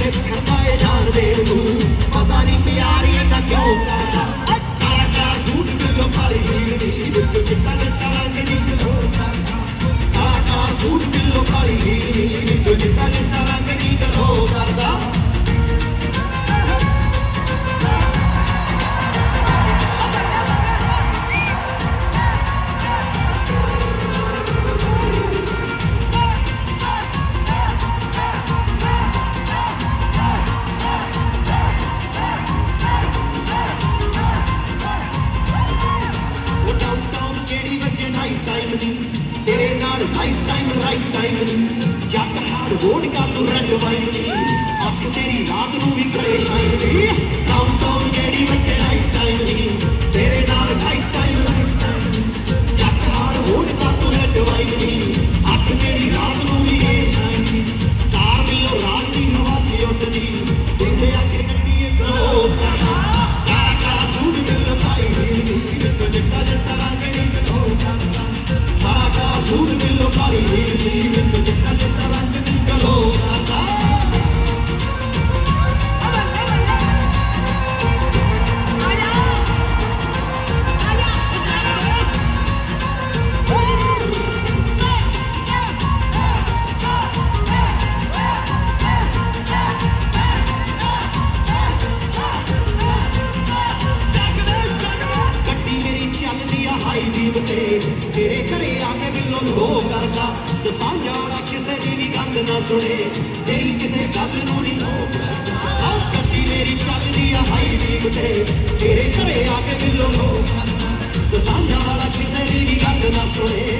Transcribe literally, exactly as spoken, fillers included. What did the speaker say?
पीछे फिरदा है जान दे तू पता नहीं प्यार ये ना क्यों करदा काला काला सूट बिल्लो काली हीरनी विच चिट्टा चिट्टा रंग निकलो करदा काला काला सूट बिल्लो काली हीरनी विच चिट्टा चिट्टा रंग निकलो करदा तेरे नाल लाइफ टाइम राइट टाइम जट हार वोट का तू रेड वाइन अख तेरी रात नू भी करे शाइन डाउन टाउन जेडी बच्चे राइट टाइम तेरे नाल लाइफ टाइम राइट टाइम जट हार वोट का तू रेड वाइन अख तेरी रात नू भी करे शाइन कार मिलो रात दी हवा च उठदी देखते आके नट्टी सो काला काला सूट मिलो काली हीरनी विच जट्टा जट्टा रंग निकलो काला काला सूट मिलो काली हीरनी विच चिट्टा चिट्टा रंग निकलो करदा गड्डी मेरी चलदी आ हाई बीम ते तेरे घरे आके मिलो लो करदा दसांझ वाला किसे दी भी गल ना सुने तेरी किसे गल नू नहीं लो करदा गड्डी मेरी चलदी आ हाई बीम ते तेरे घरे आके मिलो लो करदा दसांझ वाला किसे दी भी गल ना सुने